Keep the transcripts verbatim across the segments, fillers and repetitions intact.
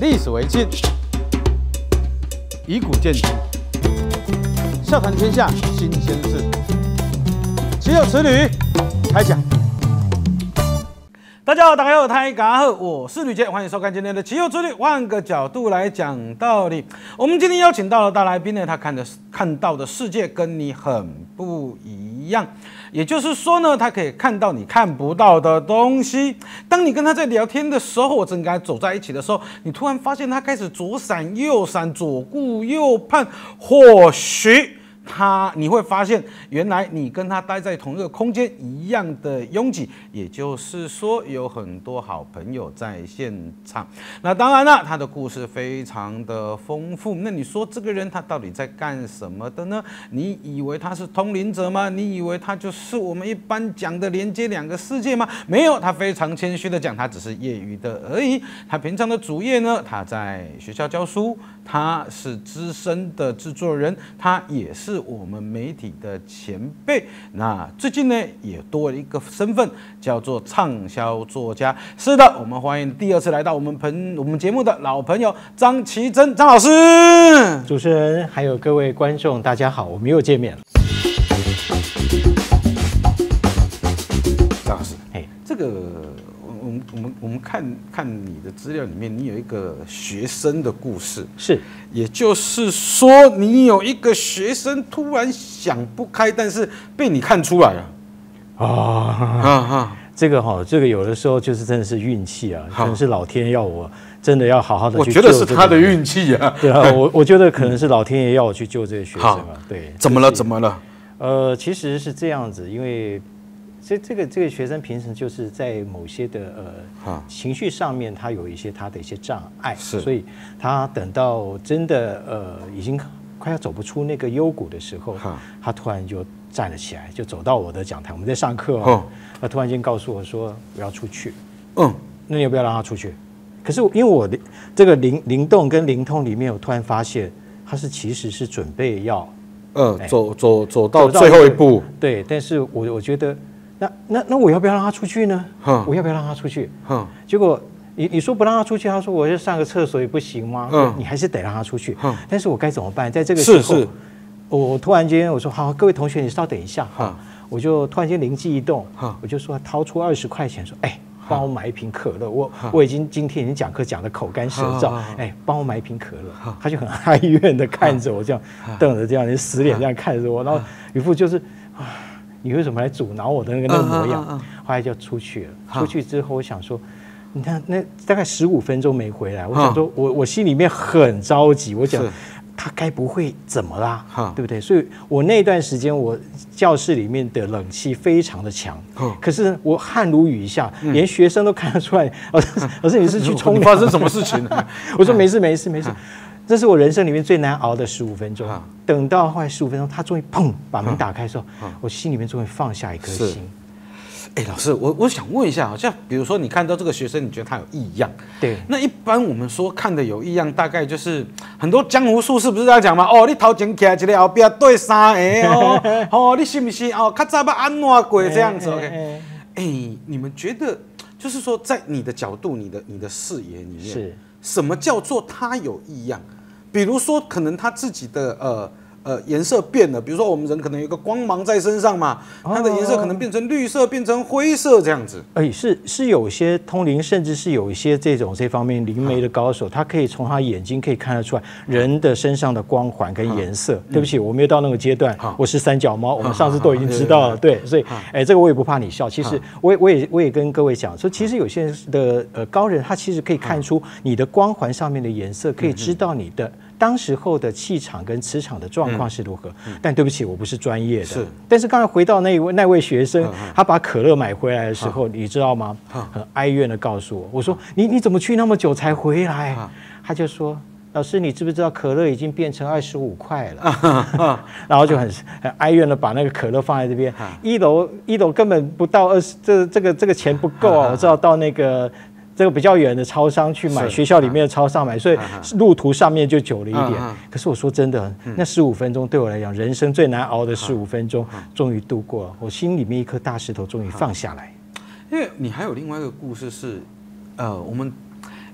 历史为鉴，以古鉴今，笑谈天下新鲜事，岂有此理！开讲。大家好，大家好，大家好，我是吕杰，欢迎收看今天的《岂有此理》，换个角度来讲道理。我们今天邀请到了大来宾呢，他看的看到的世界跟你很不一样。也就是说呢，他可以看到你看不到的东西。当你跟他在聊天的时候，或者跟他走在一起的时候，你突然发现他开始左闪右闪，左顾右盼，或许他你会发现，原来你跟他待在同一个空间一样的拥挤，也就是说有很多好朋友在现场。那当然了，他的故事非常的丰富。那你说这个人他到底在干什么的呢？你以为他是通灵者吗？你以为他就是我们一般讲的连接两个世界吗？没有，他非常谦虚的讲，他只是业余的而已。他平常的主业呢，他在学校教书，他是资深的制作人，他也是我们媒体的前辈。那最近呢，也多了一个身份，叫做畅销作家。是的，我们欢迎第二次来到我们朋我们节目的老朋友张奇珍张老师。 主持人还有各位观众，大家好，我们又见面了。 张老师，哎，这个我们我们我们看看你的资料里面，你有一个学生的故事。 是。 也就是说，你有一个学生突然想不开，但是被你看出来了。 啊啊啊！这个哈，这个有的时候就是真的是运气啊，可能是老天要我真的要好好的去救、這個。 我觉得是他的运气啊。 对啊，我我觉得可能是老天爷要我去救这个学生啊。对。 怎么了？怎么了？ 呃，其实是这样子，因为这这个这个学生平时就是在某些的呃情绪上面，他有一些他的一些障碍，所以他等到真的呃已经快要走不出那个幽谷的时候，他突然就站了起来，就走到我的讲台，我们在上课哦，他突然间告诉我说我要出去，嗯，那你要不要让他出去？可是因为我这个灵灵动跟灵通里面，我突然发现他是其实是准备要呃走走走到最后一步， 对，但是我我觉得。那那那我要不要让他出去呢？我要不要让他出去？结果你你说不让他出去，他说我要上个厕所也不行吗？嗯、你还是得让他出去。但是我该怎么办？在这个时候，是是我我突然间我说好，各位同学，你稍等一下哈，我就突然间灵机一动，我就说掏出二十块钱说，哎，帮我买一瓶可乐。我我已经今天已经讲课讲得口干舌燥，哎，帮我买一瓶可乐。他就很哀怨的看着我，这样瞪着这样，死脸这样看着我，然后一副就是啊。你为什么来阻挠我的那个那个模样？后来就出去了。出去之后，我想说，你看那大概十五分钟没回来，我想说我我心里面很着急。我想他该不会怎么啦？对不对？所以我那段时间我教室里面的冷气非常的强，可是我汗如雨下，连学生都看得出来。老师，老师你是去冲凉？ 发生什么事情了？ 我说没事没事没事。这是我人生里面最难熬的十五分钟。等到后来十五分钟，他终于砰把门打开的时候，我心里面终于放下一颗心。 哎，老师，我我想问一下，好像比如说你看到这个学生，你觉得他有异样？ 对。 那一般我们说看的有异样，大概就是很多江湖术士不是这样讲吗？哦，你头前徛一个，后边对三个哦，哦，你是不是哦？较早要安怎过这样子 ？OK。哎，你们觉得就是说，在你的角度、你的你的视野里面，是什么叫做他有异样？比如说，可能他自己的呃呃颜色变了，比如说我们人可能有一个光芒在身上嘛，它的颜色可能变成绿色，变成灰色这样子。 哎，是是有些通灵，甚至是有一些这种这方面灵媒的高手，他可以从他眼睛可以看得出来人的身上的光环跟颜色。对不起，我没有到那个阶段，我是三脚猫，我们上次都已经知道了。对，所以哎，这个我也不怕你笑。其实我也我也我也跟各位讲说，其实有些的呃高人，他其实可以看出你的光环上面的颜色，可以知道你的。当时候的气场跟磁场的状况是如何？嗯、但对不起，我不是专业的。是，但是刚才回到那一位那位学生，他把可乐买回来的时候，你知道吗？很哀怨的告诉我，我说你你怎么去那么久才回来？他就说。老师，你知不知道可乐已经变成二十五块了？然后就很很哀怨的把那个可乐放在这边。一楼一楼根本不到二十，这这个这个钱不够啊！我知道到那个这个比较远的超商去买，学校里面的超商买，所以路途上面就久了一点。可是我说真的，那十五分钟对我来讲，人生最难熬的十五分钟，终于度过了。我心里面一颗大石头终于放下来。 因为你还有另外一个故事是，呃，我们。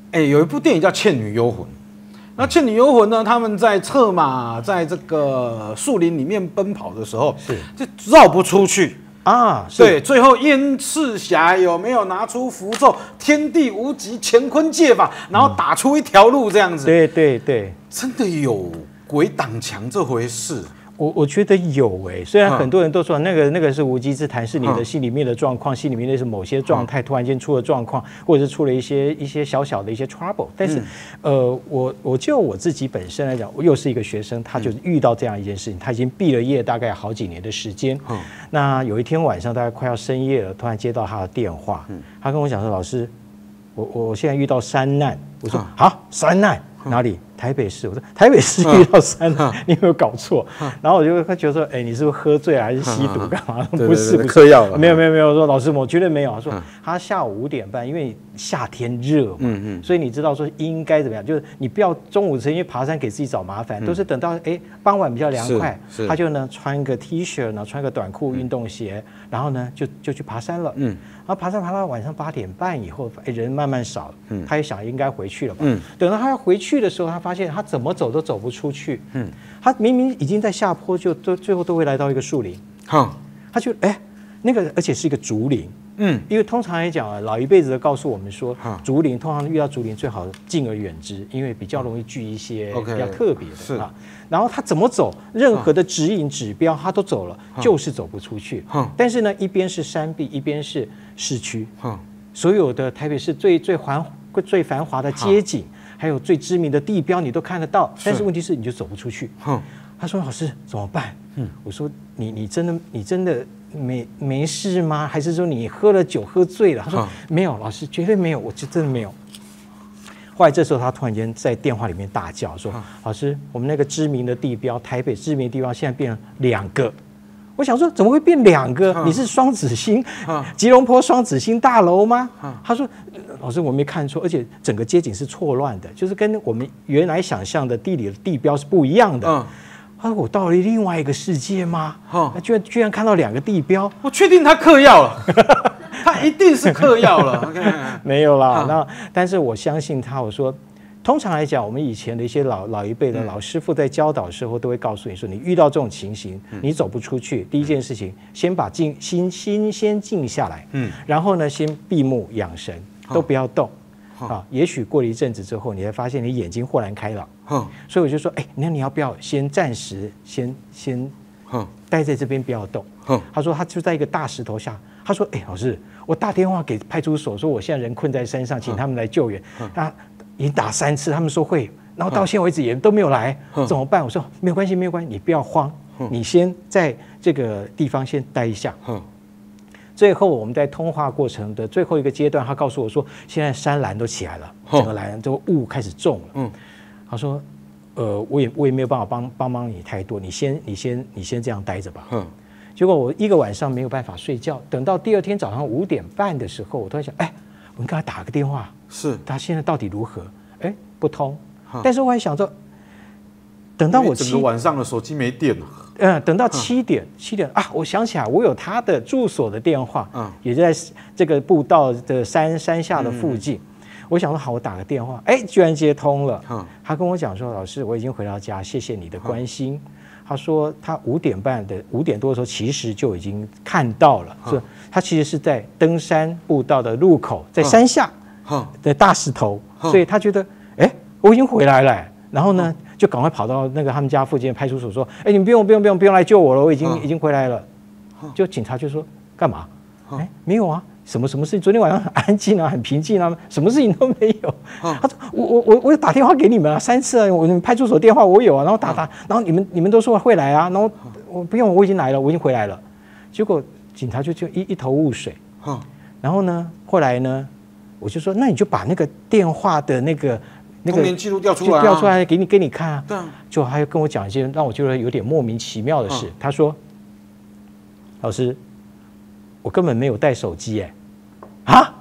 哎，有一部电影叫《倩女幽魂》。那《倩女幽魂》呢？他们在策马在这个树林里面奔跑的时候， 是就绕不出去啊。 对，最后燕赤霞有没有拿出符咒，天地无极，乾坤借法，然后打出一条路这样子？ 嗯、对对对， 真的有鬼挡墙这回事。 我我觉得有哎、欸，虽然很多人都说那个那个是无稽之谈，是你的心里面的状况，心里面的是某些状态突然间出了状况，或者是出了一些一些小小的一些 trouble。但是，嗯、呃，我我就我自己本身来讲，我又是一个学生，他就遇到这样一件事情，他已经毕了业，大概好几年的时间。嗯，那有一天晚上大概快要深夜了，突然接到他的电话，嗯，他跟我讲说，老师，我我现在遇到山难。我说好，山难。哪里？台北市。我说台北市遇到山难，你有没有搞错？然后我就觉得说，哎，你是不是喝醉了还是吸毒干嘛？不是，不是， 嗑药了。 没有，没有，没有。我说老师，我绝对没有。他说他下午五点半，因为夏天热嘛，嗯嗯，所以你知道说应该怎么样？就是你不要中午时间爬山给自己找麻烦，都是等到哎傍晚比较凉快，他就呢穿个 T 恤呢，穿个短裤、运动鞋，然后呢就就去爬山了。嗯，然后爬山爬到晚上八点半以后，哎人慢慢少了，嗯，他也想应该回去了吧。嗯，等到他要回去的时候，他发现他怎么走都走不出去。嗯，他明明已经在下坡，就都最后都会来到一个树林。哈，他就哎，那个而且是一个竹林。嗯，因为通常来讲啊，老一辈子都告诉我们说，竹林通常遇到竹林最好敬而远之，因为比较容易聚一些比较特别的啊。然后他怎么走，任何的指引指标他都走了，就是走不出去。但是呢，一边是山壁，一边是市区，所有的台北市最最繁最繁华的街景，还有最知名的地标你都看得到，但是问题是你就走不出去。他说：“老师怎么办？”嗯，我说：“你你真的你真的没没事吗？还是说你喝了酒喝醉了？”他说：“没有，老师绝对没有，我就真的没有。”后来这时候他突然间在电话里面大叫说：“老师，我们那个知名的地标，台北知名的地标现在变成两个。”我想说怎么会变两个？你是双子星吉隆坡双子星大楼吗？他说：“老师，我没看错，而且整个街景是错乱的，就是跟我们原来想象的地理的地标是不一样的。”他说：“我到了另外一个世界吗？他居然居然看到两个地标， 我确定他嗑药了，他一定是嗑药了。” 没有啦，那但是我相信他。我说，通常来讲，我们以前的一些老老一辈的老师傅在教导的时候，都会告诉你说，你遇到这种情形，你走不出去，第一件事情，先把静心心先静下来，嗯，然后呢，先闭目养神，都不要动。啊，也许过了一阵子之后，你会发现你眼睛豁然开朗。嗯，所以我就说，哎，那你要不要先暂时先先，待在这边不要动？嗯，他说他就在一个大石头下。他说，哎，老师，我打电话给派出所，说我现在人困在山上，请他们来救援。他已经打三次，他们说会，然后到现在为止也都没有来，怎么办？我说没有关系，没有关系，你不要慌，你先在这个地方先待一下。嗯。最后我们在通话过程的最后一个阶段，他告诉我说，现在山岚都起来了，整个岚都雾开始重了。嗯，他说，呃，我也我也没有办法帮帮帮你太多，你先你先你先这样待着吧。嗯，结果我一个晚上没有办法睡觉，等到第二天早上五点半的时候，我突然想，哎，我跟他打个电话， 是他现在到底如何？哎，不通。但是我还想着，等到我整个晚上的手机没电了。 嗯，等到七点，七点啊，我想起来，我有他的住所的电话，嗯，也在这个步道的山山下的附近。我想说好，我打个电话，哎，居然接通了。嗯，他跟我讲说，老师，我已经回到家，谢谢你的关心。他说他五点半的五点多的时候，其实就已经看到了，说他其实是在登山步道的入口，在山下的大石头，所以他觉得，哎，我已经回来了。然后呢，就赶快跑到那个他们家附近的派出所说：“哎，你不用不用不用不用来救我了，我已经、嗯、已经回来了。”就警察就说：“干嘛？哎，没有啊，什么什么事情？昨天晚上很安静啊，很平静啊，什么事情都没有。”他说：“我我我我打电话给你们啊，三次啊，我们派出所电话我有啊，然后打打，然后你们你们都说会来啊，然后我不用，我已经来了，我已经回来了。”结果警察就就一一头雾水。然后呢，后来呢，我就说：“那你就把那个电话的那个。”那个通联记录调出来、啊， 调出来给你给你看啊。 对啊， 就还跟我讲一些让我觉得有点莫名其妙的事。嗯、他说：“老师，我根本没有带手机哎，啊，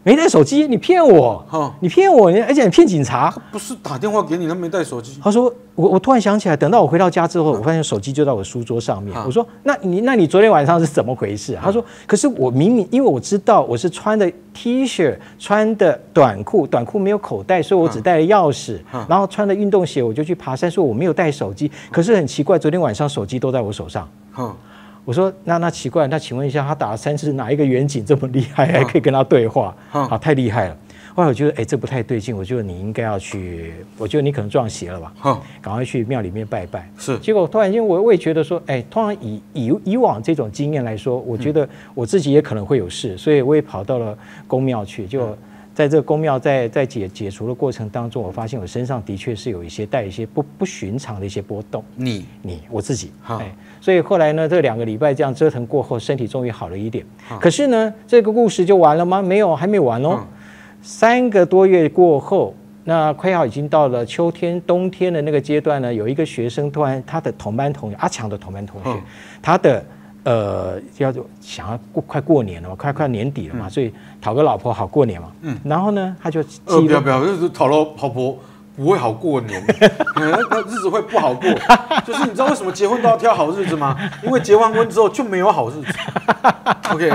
没带手机，你骗我， 哦你骗我，而且你骗警察。 不是打电话给你，他没带手机。 他说我我突然想起来，等到我回到家之后，我发现手机就在我书桌上面。我说那你那你昨天晚上是怎么回事？他说可是我明明因为我知道我是穿的 T 恤，穿的短裤，短裤没有口袋，所以我只带了钥匙，然后穿的运动鞋我就去爬山，说我没有带手机。可是很奇怪，昨天晚上手机都在我手上。我说那那奇怪，那请问一下，他打了三次，哪一个远景这么厉害，还可以跟他对话？好，太厉害了。后来我觉得，哎，这不太对劲，我觉得你应该要去，我觉得你可能撞邪了吧？赶快去庙里面拜拜。 是。 结果突然间，我我也觉得说，哎，通常以以以往这种经验来说，我觉得我自己也可能会有事，所以我也跑到了宫庙去。就在这个宫庙在在解解除的过程当中，我发现我身上的确是有一些带一些不不寻常的一些波动。 你你我自己，哎。所以后来呢，这两个礼拜这样折腾过后，身体终于好了一点。可是呢，这个故事就完了吗？没有，还没完哦。三个多月过后，那快要已经到了秋天、冬天的那个阶段呢，有一个学生突然，他的同班同学阿强的同班同学，他的呃要想要过快过年了嘛，快快年底了嘛，所以讨个老婆好过年嘛。嗯。然后呢，他就呃不要不要，就是讨了老婆。不会好过年，那那日子会不好过。就是你知道为什么结婚都要挑好日子吗？因为结完婚之后就没有好日子。OK，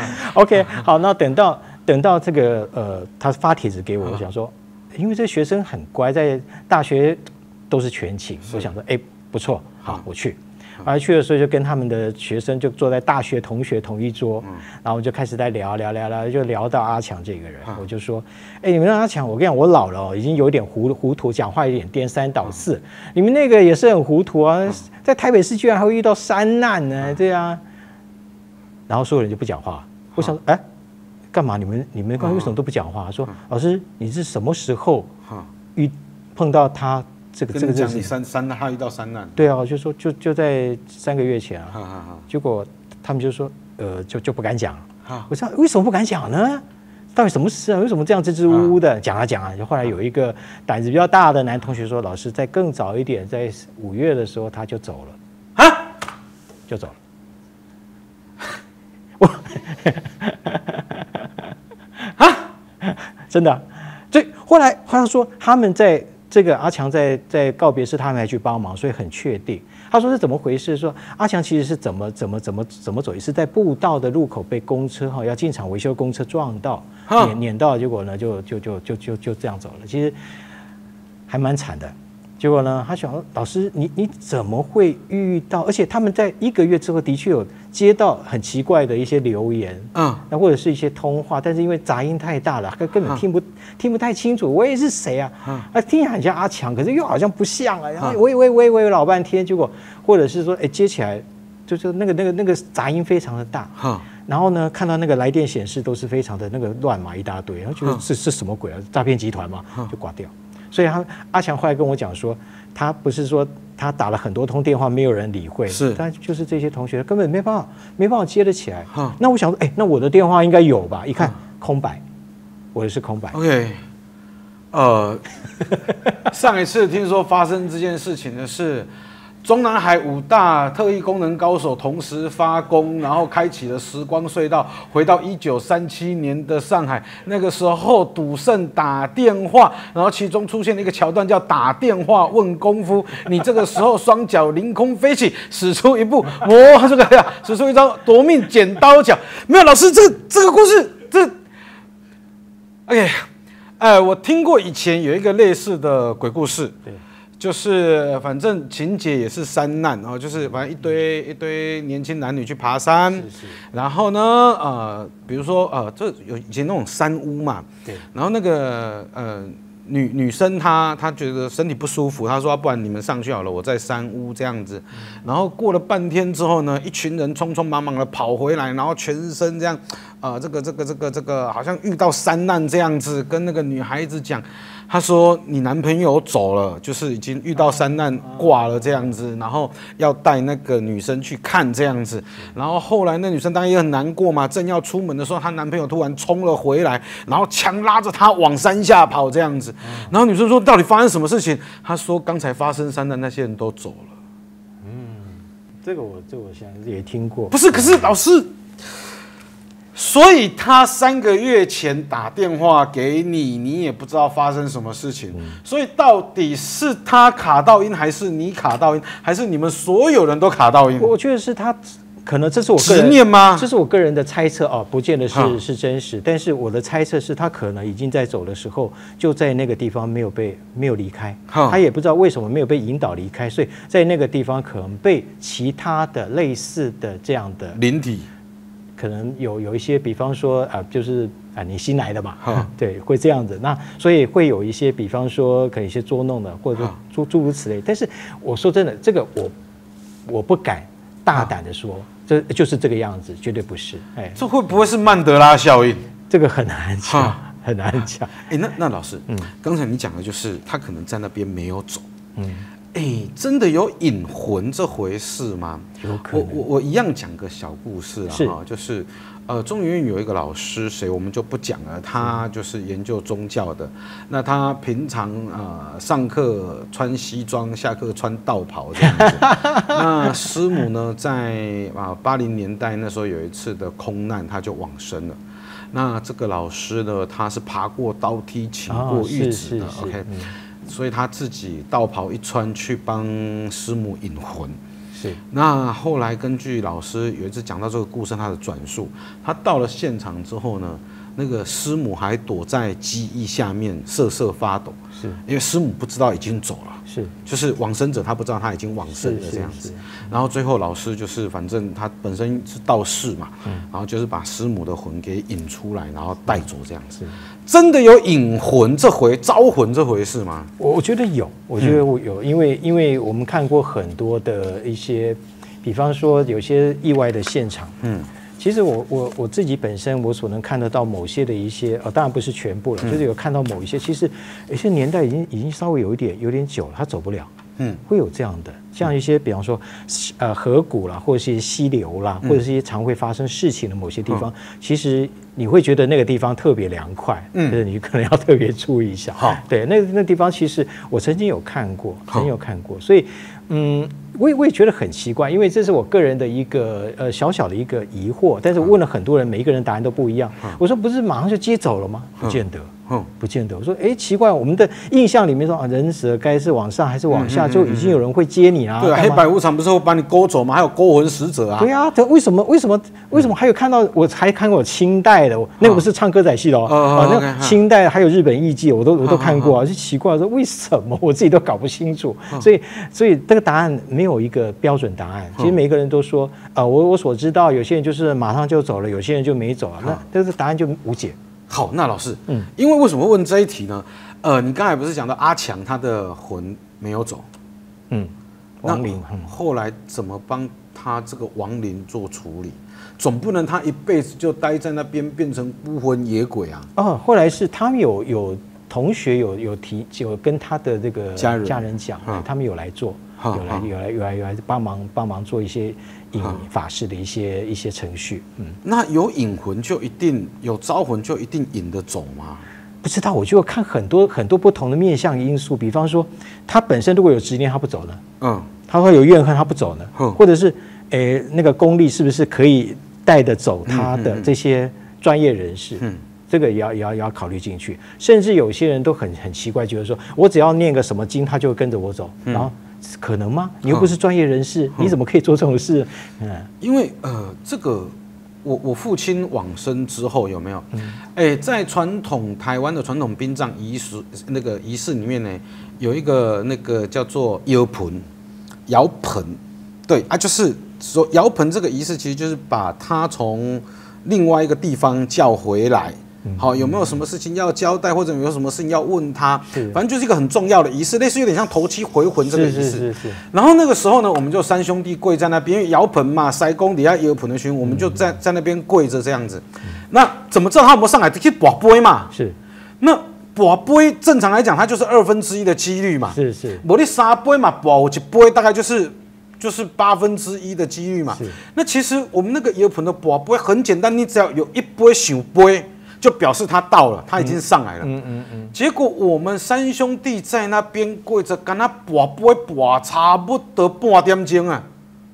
OK， 好，那等到等到这个呃，他发帖子给我，我想说，因为这学生很乖，在大学都是全勤，我想说，哎，不错，好，我去。而去的时候就跟他们的学生就坐在大学同学同一桌，然后就开始在聊聊聊聊，就聊到阿强这个人，我就说，哎，你们让阿强，我跟你讲，我老了哦，已经有点糊糊涂，讲话有点颠三倒四。你们那个也是很糊涂啊，在台北市居然还会遇到山难呢，对啊。然后所有人就不讲话，我想，哎，干嘛？你们你们刚为什么都不讲话？说老师，你是什么时候遇碰到他？这个这个讲你三三难，他遇到三难。 对啊，就说就就在三个月前啊，结果他们就说，呃，就就不敢讲。我说为什么不敢讲呢？到底什么事啊？为什么这样支支吾吾的讲啊讲啊？后来有一个胆子比较大的男同学说，老师在更早一点，在五月的时候他就走了啊，就走了。我啊，真的。所以后来他说他们在。这个阿强在在告别式，他们还去帮忙，所以很确定。他说是怎么回事？说阿强其实是怎么怎么怎么怎么走，也是在步道的路口被公车哈要进场维修公车撞到，碾碾到，结果呢就就就就就就这样走了。其实还蛮惨的。结果呢，他想说老师，你你怎么会遇到？而且他们在一个月之后的确有接到很奇怪的一些留言，嗯，那或者是一些通话，但是因为杂音太大了，根本听不、嗯、听不太清楚。喂，是谁啊？嗯、啊，听起来很像阿强，可是又好像不像啊。然后喂喂喂喂老半天，结果或者是说，哎，接起来就就那个那个那个杂音非常的大，嗯、然后呢，看到那个来电显示都是非常的那个乱码一大堆，然后觉得这是什么鬼啊？诈骗集团嘛，就挂掉。所以他阿强后来跟我讲说，他不是说他打了很多通电话没有人理会， 是， 但就是这些同学根本没办法没办法接得起来。那我想说，哎，那我的电话应该有吧？一看空白，我的是空白。 OK， 呃，上一次听说发生这件事情的是。中南海五大特异功能高手同时发功，然后开启了时光隧道，回到一九三七年的上海。那个时候，赌圣打电话，然后其中出现了一个桥段，叫打电话问功夫。你这个时候双脚凌空飞起，使出一步魔这个呀，使出一招夺命剪刀脚。没有老师，这个这个故事，这 OK， 哎，我听过以前有一个类似的鬼故事。对。就是反正情节也是山难，然后就是反正一堆一堆年轻男女去爬山，是是然后呢，呃，比如说呃，这有以前那种山屋嘛，对，然后那个呃女女生她她觉得身体不舒服，她说不然你们上去好了，我在山屋这样子，嗯、然后过了半天之后呢，一群人匆匆忙忙的跑回来，然后全身这样，呃，这个这个这个这个好像遇到山难这样子，跟那个女孩子讲。他说：“你男朋友走了，就是已经遇到山难挂了这样子，然后要带那个女生去看这样子。然后后来那女生当然也很难过嘛，正要出门的时候，她男朋友突然冲了回来，然后强拉着她往山下跑这样子。然后女生说：到底发生什么事情？她说：刚才发生山难那些人都走了。嗯， 这个我这个我想也听过。 不是，可是老师。” 所以他三个月前打电话给你，你也不知道发生什么事情。嗯、所以到底是他卡到音，还是你卡到音，还是你们所有人都卡到音？ 我觉得是他，可能这是我个人执念吗？ 这是我个人的猜测哦，不见得是是真实。但是我的猜测是他可能已经在走的时候，就在那个地方没有被没有离开，他也不知道为什么没有被引导离开，所以在那个地方可能被其他的类似的这样的灵体。 可能有有一些，比方说啊、呃，就是啊，你新来的嘛，对，会这样子。那所以会有一些，比方说可能一些捉弄的，或者诸诸如此类。但是我说真的，这个我我不敢大胆的说，这就是这个样子，绝对不是。哎， 这会不会是曼德拉效应？ 这个很难讲，很难讲。 哎，那那老师，嗯，刚才你讲的就是他可能在那边没有走，嗯。哎，真的有引魂这回事吗？ 有可能。 我我我一样讲个小故事啊，哈，就是呃，中研院有一个老师，谁我们就不讲了，他就是研究宗教的。那他平常呃上课穿西装，下课穿道袍这样子。那师母呢，在啊八零年代那时候有一次的空难，他就往生了。那这个老师呢，他是爬过刀梯，请过玉子的。哦、OK。嗯，所以他自己道袍一穿去帮师母引魂， 是。 那后来根据老师有一次讲到这个故事，他的转述，他到了现场之后呢，那个师母还躲在机翼下面瑟瑟发抖， 是因为师母不知道已经走了， 是， 就是往生者他不知道他已经往生了这样子。然后最后老师就是反正他本身是道士嘛，嗯、然后就是把师母的魂给引出来，然后带走这样子。真的有引魂这回招魂这回事吗？ 我我觉得有，我觉得有，嗯、因为因为我们看过很多的一些，比方说有些意外的现场，嗯，其实我我我自己本身我所能看得到某些的一些，呃，当然不是全部了，嗯、就是有看到某一些，其实有些年代已经已经稍微有一点有点久了，他走不了。嗯，会有这样的，像一些比方说，呃，河谷啦，或者是一些溪流啦，或者是一些常会发生事情的某些地方，嗯、其实你会觉得那个地方特别凉快，嗯，就是你可能要特别注意一下。好，对，那那地方其实我曾经有看过，曾经有看过，所以，嗯，我也我也觉得很奇怪，因为这是我个人的一个呃小小的一个疑惑，但是问了很多人，每一个人答案都不一样。嗯、我说不是马上就接走了吗？不见得。嗯，不见得。我说，哎，奇怪，我们的印象里面说啊，人死了该是往上还是往下，就已经有人会接你啦。 对，黑白无常不是会把你勾走吗？还有勾魂使者啊。 对啊，这为什么？为什么？为什么还有看到？我还看过清代的，那个不是唱歌仔戏的哦，啊，那个清代还有日本艺伎，我都我都看过啊，就奇怪，说为什么我自己都搞不清楚。所以，所以这个答案没有一个标准答案。其实每一个人都说，啊，我我所知道，有些人就是马上就走了，有些人就没走了，那但是答案就无解。 好，那老师，嗯，因为为什么问这一题呢？呃，你刚才不是讲到阿强他的魂没有走， 嗯，亡灵， 嗯、后来怎么帮他这个亡灵做处理？总不能他一辈子就待在那边变成孤魂野鬼啊！ 哦，后来是他们有有同学有有提有跟他的这个家人家人讲，嗯、他们有来做，有来有来有来有来帮忙帮忙做一些。引法事的一些一些程序， 嗯，那有引魂就一定有招魂就一定引得走吗？ 不知道，我就看很多很多不同的面向因素，比方说他本身如果有执念，他不走呢，嗯，他会有怨恨，他不走呢，嗯，或者是诶那个功力是不是可以带得走他的这些专业人士，嗯。这个也要也要也要考虑进去，甚至有些人都很很奇怪，觉得说我只要念个什么经，他就跟着我走，嗯、然后可能吗？你又不是专业人士，嗯、你怎么可以做这种事？嗯， 因为呃，这个我我父亲往生之后有没有？嗯，哎，在传统台湾的传统殡葬仪式那个仪式里面呢，有一个那个叫做摇盆，摇盆，对啊，就是说摇盆这个仪式其实就是把他从另外一个地方叫回来。好，有没有什么事情要交代，或者有没有什么事情要问他？反正就是一个很重要的仪式，类似有点像头七回魂这个仪式。是是是。然后那个时候呢，我们就三兄弟跪在那边，因为摇盆嘛，塞公底下也有盆的群，我们就在在那边跪着这样子。那怎么知道他有没有上来？去拔杯嘛。 是。 那拔杯正常来讲，它就是二分之一的几率嘛。 是是。 我你三杯嘛，拔一杯大概就是就是八分之一的几率嘛。那其实我们那个摇盆的拔杯很简单，你只要有一杯小杯。就表示他到了，他已经上来了。嗯嗯嗯。结果我们三兄弟在那边跪着，跟他跋杯跋差不多半点钟啊。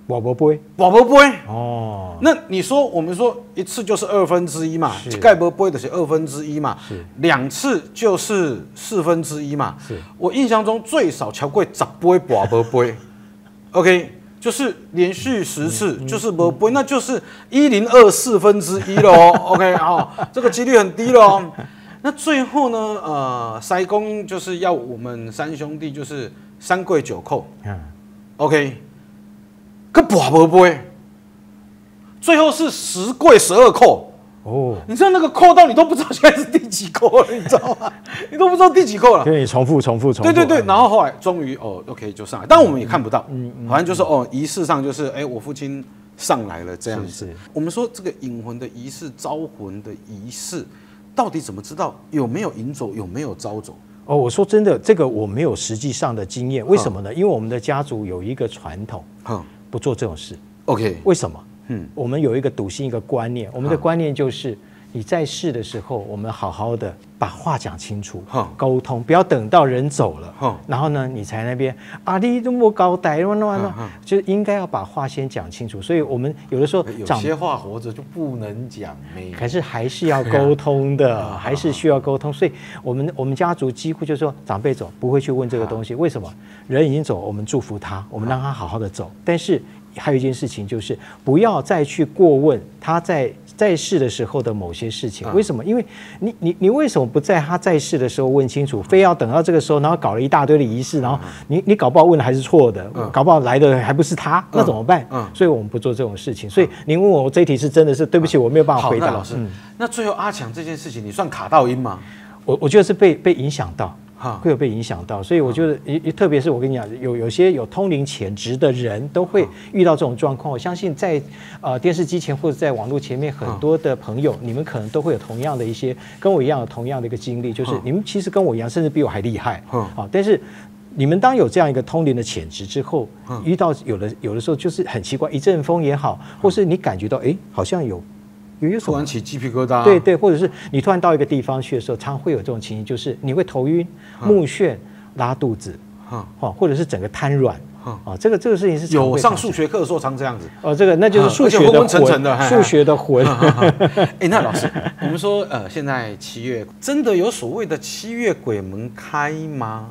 我不会， 我不会哦。 那你说我们说一次就是二分之一嘛，盖不会的是二分之一嘛，两次就是四分之一嘛。是我印象中最少超过十杯我不会 ，OK， 就是连续十次就是不会，那就是一零二四分之一喽 ，OK 哦，这个几率很低喽。那最后呢，呃，塞公就是要我们三兄弟就是三跪九叩，嗯 ，OK。可不不不会，最后是十跪十二扣哦。你知道那个扣到你都不知道现在是第几扣了，你知道吗？你都不知道第几扣了。 因为你重复重复重复。 对对对，然后后来终于哦 ，OK 就上来，但我们也看不到，嗯，好像就是哦，仪式上就是哎，我父亲上来了这样子。我们说这个引魂的仪式、招魂的仪式，到底怎么知道有没有引走，有没有招走？ 哦，我说真的，这个我没有实际上的经验，为什么呢？因为我们的家族有一个传统，嗯。不做这种事 ，OK？ 为什么？嗯，我们有一个笃信一个观念，我们的观念就是你在世的时候，我们好好的把话讲清楚，沟通，不要等到人走了，然后呢，你才那边啊，你这么高呆，乱乱乱，就应该要把话先讲清楚。所以我们有的时候有些话活着就不能讲， 可是还是要沟通的，还是需要沟通。所以我们我们家族几乎就是说，长辈走不会去问这个东西，为什么？人已经走，我们祝福他，我们让他好好的走。但是还有一件事情就是，不要再去过问他在在世的时候的某些事情。为什么？因为你你你为什么不在他在世的时候问清楚，非要等到这个时候，然后搞了一大堆的仪式，然后你你搞不好问的还是错的，搞不好来的还不是他，那怎么办？所以我们不做这种事情。所以您问我这一题是真的是对不起，我没有办法回答。 好，那老师，那最后阿强这件事情，你算卡到音吗？ 我我觉得是被被影响到。会有被影响到，所以我觉得，特别是我跟你讲，有有些有通灵潜质的人都会遇到这种状况。我相信在呃电视机前或者在网络前面，很多的朋友，你们可能都会有同样的一些跟我一样的同样的一个经历，就是你们其实跟我一样，甚至比我还厉害。好，但是你们当有这样一个通灵的潜质之后，遇到有的有的时候就是很奇怪，一阵风也好，或是你感觉到哎，好像有。有突然起鸡皮疙瘩， 对对，或者是你突然到一个地方去的时候，常会有这种情形，就是你会头晕、目眩、拉肚子，或者是整个瘫软，啊，这个这个事情是有上数学课的时候常这样子， 哦，这个那就是数学的魂，数学的魂。 哎，那老师，我们说呃，现在七月真的有所谓的七月鬼门开吗？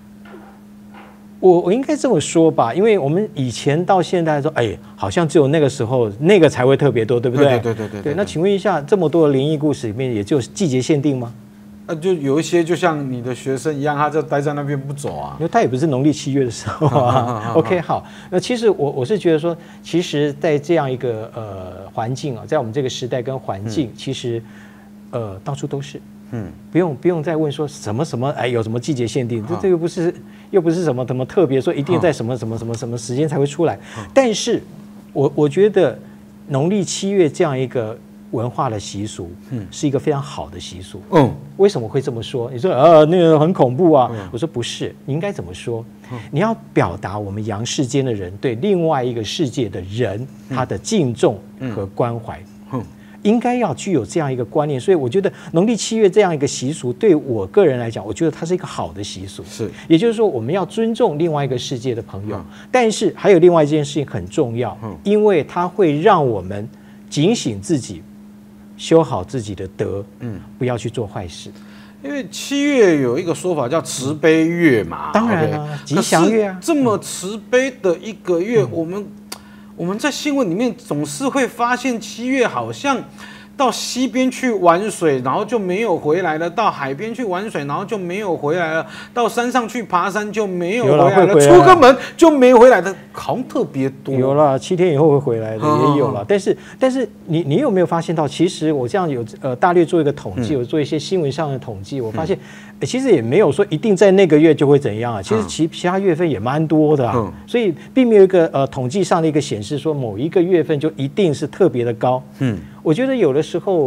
我我应该这么说吧，因为我们以前到现在说，哎，好像只有那个时候那个才会特别多，对不对？ 对对对对对。 那请问一下，这么多的灵异故事里面，也就季节限定吗？ 呃，就有一些就像你的学生一样，他就待在那边不走啊。 因为他也不是农历七月的时候啊。OK， 好，那其实我我是觉得说，其实，在这样一个呃环境啊，在我们这个时代跟环境，其实呃到处都是。嗯，不用不用再问说什么什么哎有什么季节限定，这这个不是又不是什么什么特别说一定在什么什么什么什么时间才会出来。但是我我觉得农历七月这样一个文化的习俗，嗯，是一个非常好的习俗。嗯，为什么会这么说？你说呃那个很恐怖啊？我说不是，你应该怎么说？你要表达我们阳世间的人对另外一个世界的人他的敬重和关怀。嗯。应该要具有这样一个观念，所以我觉得农历七月这样一个习俗，对我个人来讲，我觉得它是一个好的习俗。是，也就是说，我们要尊重另外一个世界的朋友，嗯、但是还有另外一件事情很重要，嗯、因为它会让我们警醒自己，修好自己的德，嗯，不要去做坏事。 因为七月有一个说法叫慈悲月嘛， 当然了、啊，吉祥月啊， 这么慈悲的一个月，嗯、我们。我们在新闻里面总是会发现，七月好像到溪边去玩水，然后就没有回来了；到海边去玩水，然后就没有回来了；到山上去爬山就没有回来了；出个门就没回来的，好像特别多。 有了，七天以后会回来的也有了。但是，但是你你有没有发现到，其实我这样有呃大略做一个统计，有做一些新闻上的统计，我发现。其实也没有说一定在那个月就会怎样啊，其实其其他月份也蛮多的啊，嗯、所以并没有一个呃统计上的一个显示说某一个月份就一定是特别的高。嗯，我觉得有的时候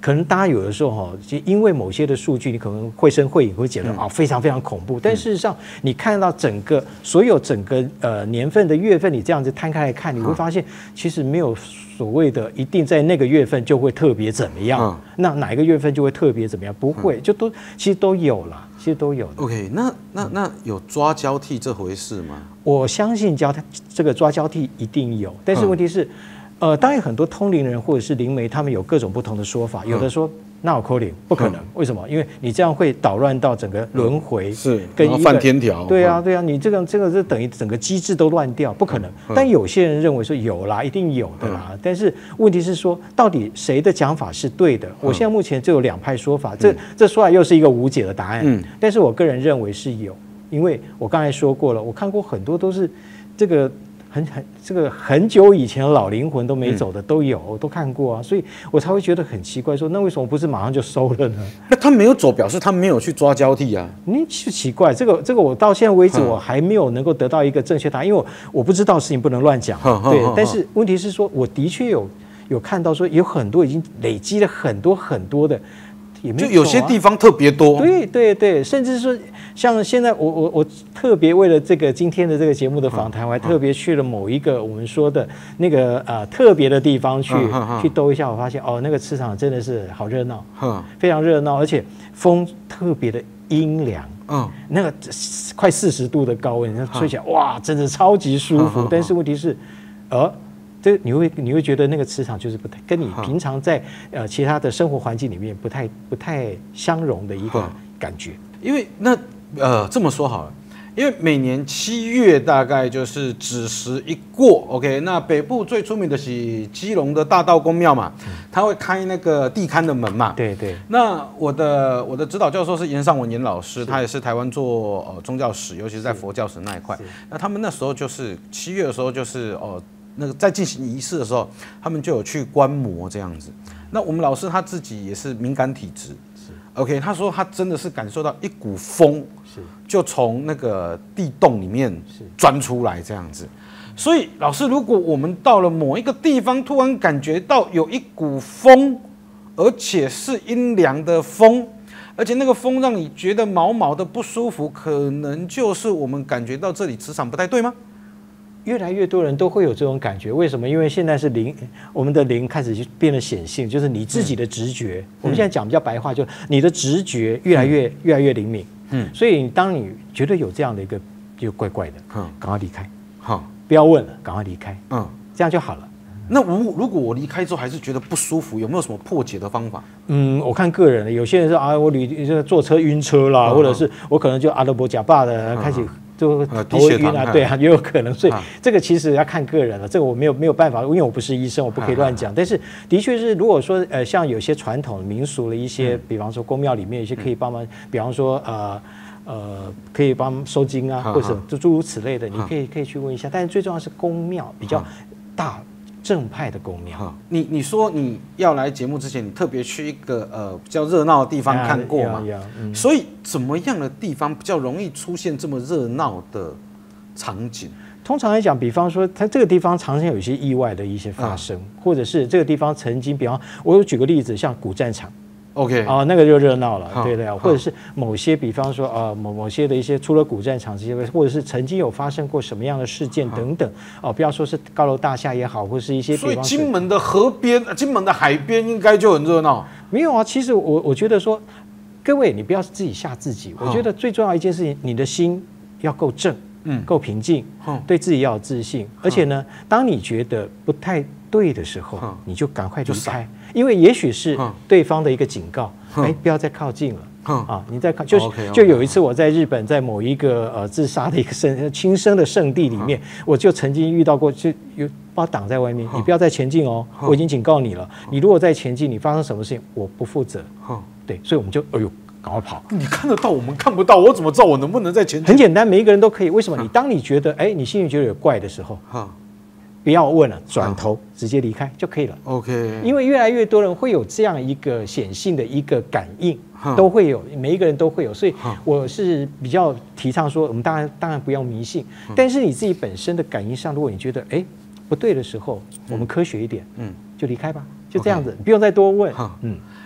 可能大家有的时候哈，就因为某些的数据，你可能绘声绘影会觉得啊、嗯、非常非常恐怖，但事实上你看到整个所有整个呃年份的月份，你这样子摊开来看，你会发现其实没有所谓的一定在那个月份就会特别怎么样，嗯、那哪一个月份就会特别怎么样？不会，就都其实都有了，其实都有的。 OK， 那那那有抓交替这回事吗？ 我相信交这个抓交替一定有，但是问题是。嗯呃，当然很多通灵人或者是灵媒，他们有各种不同的说法。有的说那有可能不可能，为什么？因为你这样会捣乱到整个轮回， 是跟犯天条。 对啊，对啊，你这个这个是等于整个机制都乱掉，不可能。但有些人认为说有啦，一定有的啦。但是问题是说，到底谁的讲法是对的？我现在目前就有两派说法，这这说来又是一个无解的答案。嗯，但是我个人认为是有，因为我刚才说过了，我看过很多都是这个。很很这个很久以前的老灵魂都没走的都有，我都看过啊，所以我才会觉得很奇怪，说那为什么不是马上就收了呢？ 那他没有走，表示他没有去抓交替啊。 你是奇怪，这个这个我到现在为止我还没有能够得到一个正确答案，因为我我不知道事情不能乱讲，对。但是问题是说，我的确有有看到说有很多已经累积了很多很多的。也没有啊、 就有些地方特别多， 对对对，甚至说像现在我我我特别为了这个今天的这个节目的访谈，我还特别去了某一个我们说的那个呃特别的地方去去兜一下，我发现哦那个磁场真的是好热闹，非常热闹，而且风特别的阴凉，嗯，那个快四十度的高温，吹起来哇，真的超级舒服。但是问题是，呃。这你会你会觉得那个磁场就是不太跟你平常在呃其他的生活环境里面不太不太相容的一个感觉。 因为那呃这么说好了，因为每年七月大概就是子时一过 ，OK， 那北部最出名的是基隆的大道公庙嘛，他会开那个地勘的门嘛。 对对。 那我的我的指导教授是严尚文严老师，他也是台湾做呃宗教史，尤其是在佛教史那一块。那他们那时候就是七月的时候就是哦。呃那个在进行仪式的时候，他们就有去观摩这样子。那我们老师他自己也是敏感体质，是 OK， 他说他真的是感受到一股风，是就从那个地洞里面钻出来这样子。所以老师，如果我们到了某一个地方，突然感觉到有一股风，而且是阴凉的风，而且那个风让你觉得毛毛的不舒服，可能就是我们感觉到这里磁场不太对吗？ 越来越多人都会有这种感觉，为什么？因为现在是灵，我们的灵开始就变得显性，就是你自己的直觉。嗯、我们现在讲比较白话，就是你的直觉越来越、嗯、越来越灵敏。嗯，所以当你觉得有这样的一个就怪怪的，嗯，赶快离开，好、嗯，不要问了，赶快离开，嗯，这样就好了。 那我如果我离开之后还是觉得不舒服，有没有什么破解的方法？ 嗯，我看个人的，有些人说啊，我旅这个坐车晕车啦，嗯、或者是我可能就阿拉伯假霸的、嗯、开始。就头晕啊，对啊，也有可能，所以这个其实要看个人了。这个我没有没有办法，因为我不是医生，我不可以乱讲。但是的确是，如果说呃，像有些传统民俗的一些，比方说宫庙里面有些可以帮忙，比方说呃呃，可以帮忙收金啊，或者就诸如此类的，你可以可以去问一下。但是最重要是宫庙比较大。正派的宫庙， 你你说你要来节目之前，你特别去一个呃比较热闹的地方看过嘛？嗯、所以怎么样的地方比较容易出现这么热闹的场景？ 通常来讲，比方说，它这个地方常常有一些意外的一些发生，嗯、或者是这个地方曾经，比方我有举个例子，像古战场。 OK 啊、哦，那个就热闹了，对对，或者是某些，比方说啊、呃，某某些的一些除了古战场这些，或者是曾经有发生过什么样的事件等等，哦，不要说是高楼大厦也好，或是一些， 所以金门的河边、金门的海边应该就很热闹。 没有啊，其实我我觉得说，各位你不要自己吓自己，我觉得最重要一件事情，你的心要够正，嗯，够平静，嗯，对自己要有自信，而且呢，当你觉得不太对的时候，你就赶快离开。因为也许是对方的一个警告，哎，不要再靠近了啊！你再靠，就就有一次我在日本，在某一个呃自杀的一个圣轻生的圣地里面，我就曾经遇到过，就有把挡在外面，你不要再前进哦，我已经警告你了，你如果再前进，你发生什么事情，我不负责。对，所以我们就哎呦，赶快跑！ 你看得到，我们看不到，我怎么知道我能不能再前进？ 很简单，每一个人都可以。为什么？你当你觉得哎，你心里觉得有怪的时候，不要问了，转头直接离开就可以了。 OK， 因为越来越多人会有这样一个显性的一个感应，都会有，每一个人都会有，所以我是比较提倡说，我们当然当然不要迷信，但是你自己本身的感应上，如果你觉得哎不对的时候，我们科学一点，嗯，就离开吧，就这样子，不用再多问。嗯，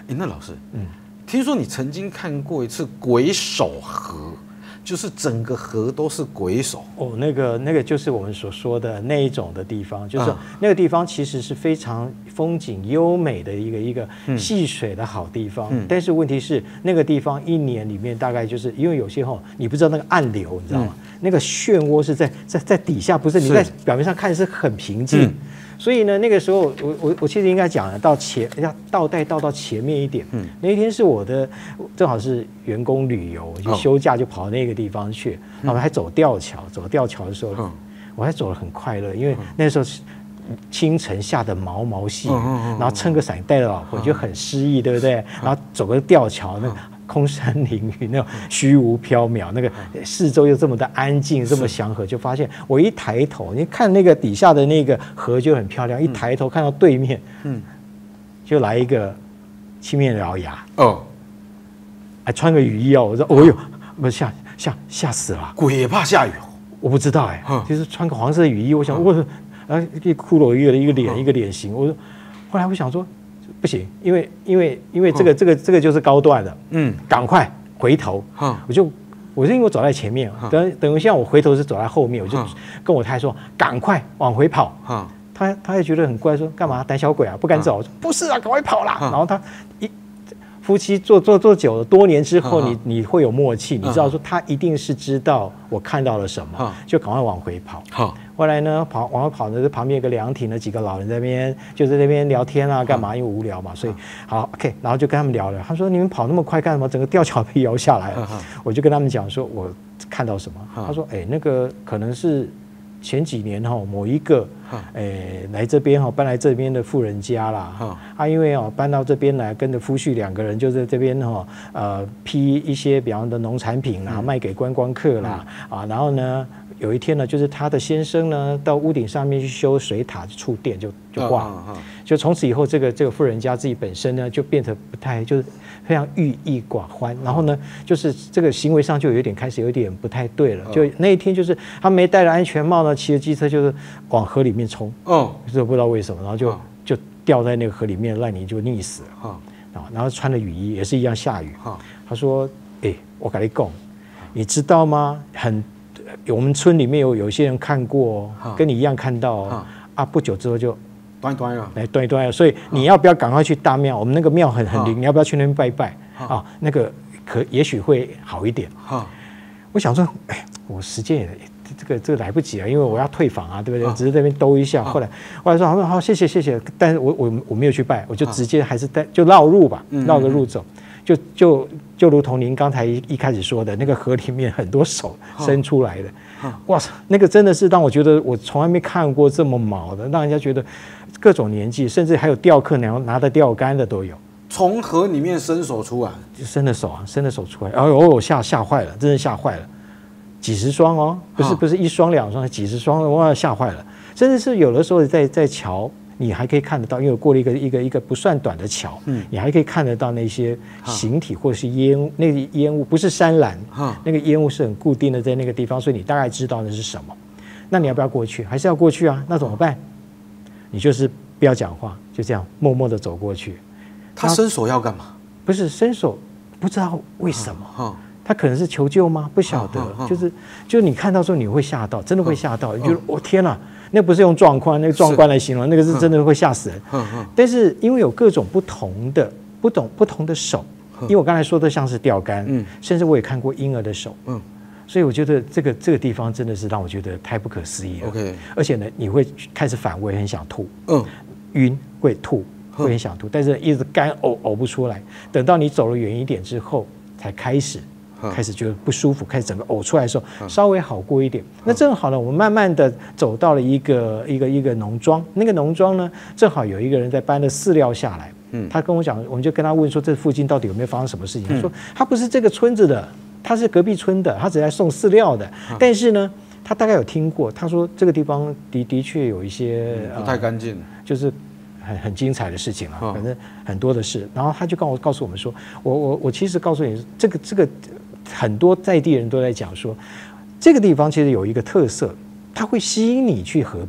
哎，那老师，嗯，听说你曾经看过一次鬼手河。就是整个河都是鬼手哦，那个那个就是我们所说的那一种的地方，就是那个地方其实是非常风景优美的一个一个戏水的好地方。嗯、但是问题是，那个地方一年里面大概就是因为有些吼，你不知道那个暗流，你知道吗？嗯、那个漩涡是在在在底下，不是你在表面上看是很平静。嗯所以呢，那个时候我我我其实应该讲了，到前要倒带倒到前面一点。嗯，那一天是我的正好是员工旅游，就休假就跑到那个地方去，然后还走吊桥。走吊桥的时候，嗯、我还走得很快乐，因为那时候是清晨下的毛毛细雨，然后撑个伞带着老婆就很诗意，对不对？然后走个吊桥那个。空山灵云，那种虚无缥缈，那个四周又这么的安静，这么祥和，就发现我一抬头，你看那个底下的那个河就很漂亮，一抬头看到对面，嗯，就来一个青面獠牙，哦，还穿个雨衣哦，我说，哦呦，不吓吓吓死了， 鬼也怕下雨哦， 我不知道哎，就是穿个黄色的雨衣，我想我啊，一骷髅一个一个脸一个脸型，我说，后来我想说。不行，因为因为因为这个这个这个就是高段的，嗯，赶快回头，我就我是因为我走在前面，等等一下我回头是走在后面，我就跟我太太说赶快往回跑，他他也觉得很怪，说干嘛胆小鬼啊不敢走，我说不是啊，赶快跑啦，然后他一。夫妻做做做久了，多年之后你，你你会有默契，你知道说他一定是知道我看到了什么，就赶快往回跑。后来呢，跑往回跑呢，旁边有个凉亭的几个老人在那边就在那边聊天啊，干嘛？因为无聊嘛，所以好 OK， 然后就跟他们聊了。他说：“你们跑那么快干什么？整个吊桥被摇下来了。”我就跟他们讲说，我看到什么？他说：“哎，那个可能是。”前几年哈，某一个诶来这边哈，搬来这边的富人家啦，啊，因为哦搬到这边来，跟着夫婿两个人就在这边哈，呃批一些比方的农产品啦，卖给观光客啦，啊，然后呢有一天呢，就是他的先生呢到屋顶上面去修水塔触电就就挂了，就从此以后这个这个富人家自己本身呢就变得不太就是非常郁郁寡欢，然后呢就是这个行为上就有点开始有点不太对了，就那一天就是他没戴着安全帽呢。骑着机车就是往河里面冲，哦，就是不知道为什么，然后就就掉在那个河里面，烂泥就溺死了，啊，然后穿了雨衣也是一样下雨，他说，哎，我跟你讲，你知道吗？很，我们村里面有有些人看过，跟你一样看到，啊，不久之后就端一端了， 来端一端了，所以你要不要赶快去大庙？我们那个庙很很灵，你要不要去那边拜拜？啊，那个可也许会好一点。我想说，哎，我时间也。这个这个来不及了，因为我要退房啊，对不对？只是在那边兜一下，后来后来说好，好，谢谢谢谢，但是我我我没有去拜，我就直接还是带就绕路吧，绕个路走，就就就如同您刚才一一开始说的那个河里面很多手伸出来的，哇塞，那个真的是让我觉得我从来没看过这么毛的，让人家觉得各种年纪，甚至还有钓客拿拿着钓竿的都有， 从河里面伸手出来， 就伸的手啊，伸的手出来，然后我吓吓坏了，真的吓坏了。几十双哦，不是不是一双两双，几十双，哇，吓坏了。甚至是有的时候在在桥，你还可以看得到，因为我过了一个一个一个不算短的桥，嗯，你还可以看得到那些形体或者是烟雾，那个烟雾不是山岚，那个烟雾是很固定的在那个地方，所以你大概知道那是什么。那你要不要过去？还是要过去啊？那怎么办？你就是不要讲话，就这样默默的走过去。 他伸手要干嘛？ 不是伸手，不知道为什么。他可能是求救吗？不晓得，就是就你看到时候你会吓到，真的会吓到，你觉得我天哪，那不是用壮观那个壮观来形容，那个是真的会吓死人。但是因为有各种不同的、不懂不同的手，因为我刚才说的像是钓竿，甚至我也看过婴儿的手，所以我觉得这个这个地方真的是让我觉得太不可思议了。而且呢，你会开始反胃，很想吐，晕会吐，会很想吐，但是一直干呕呕不出来，等到你走了远一点之后，才开始。开始觉得不舒服，开始整个呕出来的时候，稍微好过一点。那正好呢，我们慢慢的走到了一个一个一个农庄，那个农庄呢，正好有一个人在搬了饲料下来。嗯，他跟我讲，我们就跟他问说，这附近到底有没有发生什么事情？他说他不是这个村子的，他是隔壁村的，他只在送饲料的。但是呢，他大概有听过，他说这个地方的的确有一些不太干净， 就是。很很精彩的事情啊，反正很多的事。然后他就告我告诉我们说，我我我其实告诉你，这个这个很多在地人都在讲说，这个地方其实有一个特色，它会吸引你去河边。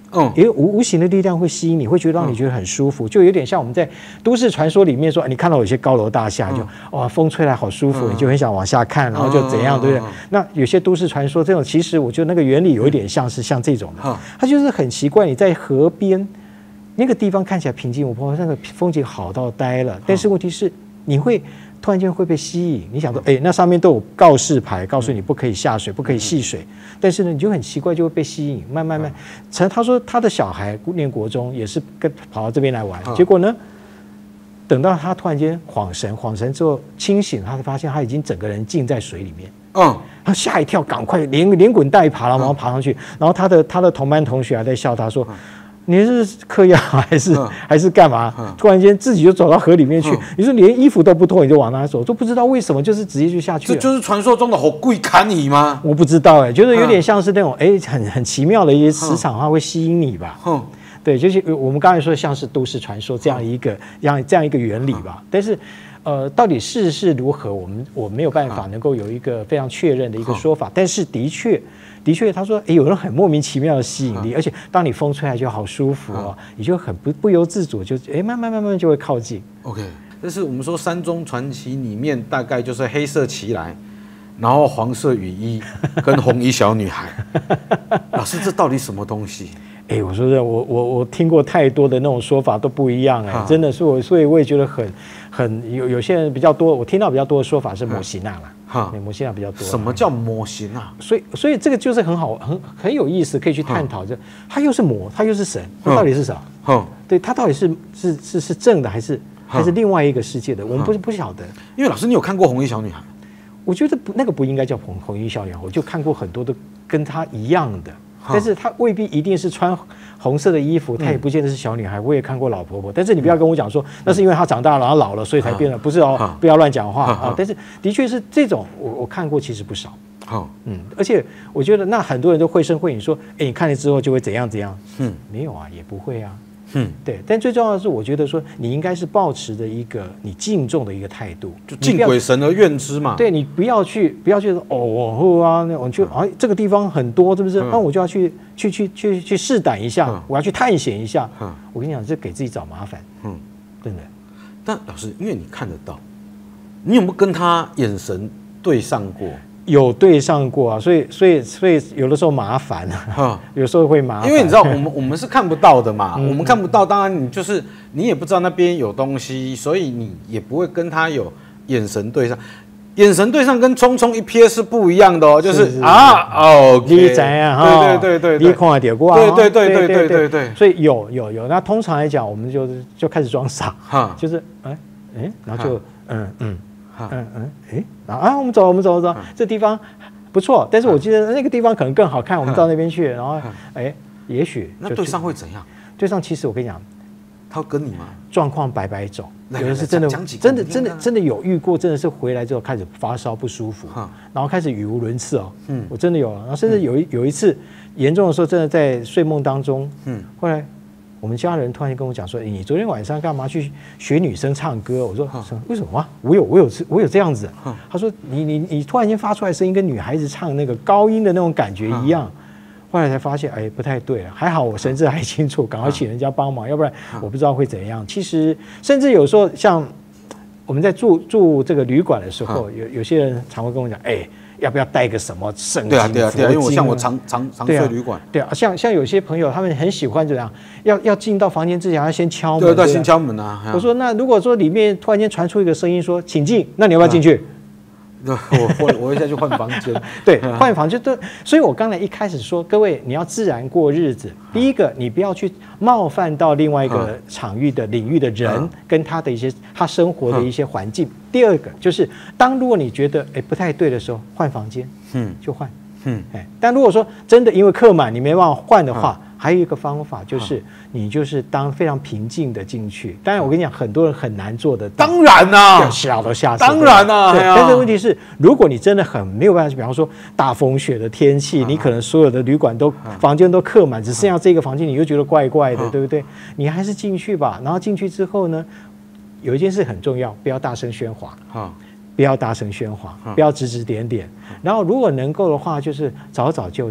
嗯，因为无无形的力量会吸引你，会觉得让你觉得很舒服，就有点像我们在都市传说里面说，你看到有些高楼大厦，就哇风吹来好舒服，你就很想往下看，然后就怎样，对不对？那有些都市传说这种，其实我觉得那个原理有一点像是像这种的，它就是很奇怪，你在河边那个地方看起来平静无波，那个风景好到呆了，但是问题是你会。突然间会被吸引，你想说，哎，那上面都有告示牌，告诉你不可以下水，不可以戏水。但是呢，你就很奇怪，就会被吸引，慢慢慢。陈他说他的小孩念国中，也是跟跑到这边来玩，结果呢，等到他突然间恍神，恍神之后清醒，他才发现他已经整个人浸在水里面。嗯，他吓一跳，赶快连连滚带爬，然后爬上去。然后他的他的同班同学还在笑他说。你是嗑药还是、嗯、还是干嘛？嗯、突然间自己就走到河里面去，嗯、你说连衣服都不脱，你就往那走，都不知道为什么，就是直接就下去了。 这就是传说中的好贵砍你吗？ 我不知道哎、欸，就是有点像是那种哎、欸、很很奇妙的一些磁场，它会吸引你吧。嗯，对，就是我们刚才说像是都市传说这样一个这样这样一个原理吧。但是呃，到底事是如何，我们我没有办法能够有一个非常确认的一个说法。但是的确。的确，他说，哎，有人很莫名其妙的吸引力，而且当你风吹来就好舒服哦，你就很不不由自主就，哎，慢慢慢慢就会靠近。 OK， 但是我们说山中传奇里面大概就是黑色旗来，然后黄色雨衣跟红衣小女孩。老师，这到底什么东西？ 哎，我说的，我我我听过太多的那种说法都不一样哎，真的是我，所以我也觉得很很有有些人比较多，我听到比较多的说法是摩西娜啦。哈，摩西娜比较多。 什么叫摩西娜？ 所以，所以这个就是很好，很很有意思，可以去探讨。这他又是魔，他又是神，他到底是啥？嗯，对他到底是是是是正的，还是还是另外一个世界的？我们不不晓得。 因为老师，你有看过红衣小女孩？ 我觉得不，那个不应该叫红红衣小女孩，我就看过很多的跟她一样的。但是她未必一定是穿红色的衣服，她也不见得是小女孩。我也看过老婆婆，但是你不要跟我讲说那是因为她长大了，然后老了，所以才变了，不是哦，不要乱讲话啊。但是的确是这种，我我看过其实不少。好，嗯，而且我觉得那很多人都绘声绘影说，哎，你看了之后就会怎样怎样。嗯，没有啊，也不会啊。嗯，对，但最重要的是，我觉得说你应该是抱持的一个你敬重的一个态度， 就敬鬼神而怨之嘛。 对，你不要去，不要去说哦，我啊，那我就啊，这个地方很多，是不是？那我就要去去去去去试胆一下，我要去探险一下。我跟你讲，这给自己找麻烦。嗯，真的。 但老师，因为你看得到，你有没有跟他眼神对上过？ 有对上过啊，所以所以所以有的时候麻烦啊，有时候会麻烦， 因为你知道我们我们是看不到的嘛，我们看不到，当然你就是你也不知道那边有东西，所以你也不会跟他有眼神对上，眼神对上跟匆匆一瞥是不一样的哦，就是啊哦， 你怎样哈？ 对对对对， 你看得过啊？ 对对对对对对对， 所以有有有，那通常来讲，我们就就开始装傻，哈，就是哎哎，然后就嗯嗯。嗯嗯，哎，然后啊，我们走，我们走走，这地方不错，但是我记得那个地方可能更好看，我们到那边去，然后哎，也许那对上会怎样？ 对上其实我跟你讲， 他会跟你吗？ 状况百百种，有的是真的，真的真的真的有遇过，真的是回来之后开始发烧不舒服，然后开始语无伦次哦，嗯，我真的有了，然后甚至有一有一次严重的时候，真的在睡梦当中，嗯，后来。我们家人突然跟我讲说：“你昨天晚上干嘛去学女生唱歌？”我说：“为什么啊？我有我有我有这样子。”他说：“你你你突然间发出来声音跟女孩子唱那个高音的那种感觉一样。”后来才发现，哎，不太对了。还好我神志还清楚，赶快请人家帮忙，要不然我不知道会怎样。其实，甚至有时候像我们在住住这个旅馆的时候，有有些人常会跟我讲：“哎。”要不要带个什么圣经？ 对啊，对啊，对啊，因为我像我常常常睡旅馆， 对啊，像像有些朋友他们很喜欢这样，要要进到房间之前要先敲门， 对，要先敲门啊。 我说那如果说里面突然间传出一个声音说请进，那你要不要进去？ 我我我一下就换房间， 对，换房间。对，所以我刚才一开始说，各位你要自然过日子。第一个，你不要去冒犯到另外一个场域的领域的人，跟他的一些他生活的一些环境。第二个就是，当如果你觉得哎不太对的时候，换房间，嗯，就换，嗯，哎，但如果说真的因为客满你没办法换的话，还有一个方法就是，你就是当非常平静的进去。当然，我跟你讲，很多人很难做得到。 当然啦、 啊，吓都吓死。 当然啦、啊， 对。但是问题是，如果你真的很没有办法，比方说大风雪的天气，你可能所有的旅馆都房间都客满，只剩下这个房间，你又觉得怪怪的，对不对？你还是进去吧。然后进去之后呢，有一件事很重要，不要大声喧哗。不要大声喧哗，不要指指点点。然后如果能够的话，就是早早就寝。